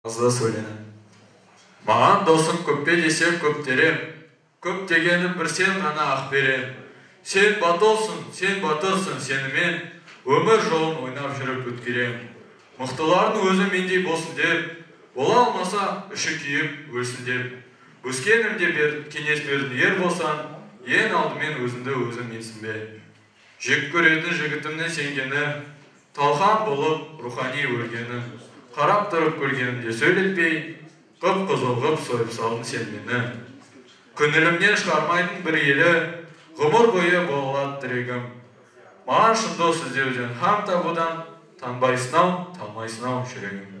Азда сөйлені. Маған досым көппе десе көптерем, көп дегенім бір сен ғана ақ берем. Сен батылсың, сен батырсың сенімен, өмір жолын ойнап жүріп өткерем. Мықтылардың өзі мендей болсын деп, бола алмаса үші күйіп өлсін деп. Өскенімде кеңес бердің ер болсан, ең алдымен өзіңді өзің менсінбе. Жек көретін жігітімнің сенгені, талқан болып рухани өлгені. Қарап тұрып көргенімде сөйлетпей, қып-қызыл ғып сойып салдың сен мені. Көңілімнен шығармайтын бір елі, ғұмыр бойы болады тірегім. Маған шын дос іздеуден, һәм табудан танбайсың-ау, талмайсың-ау жүрегім.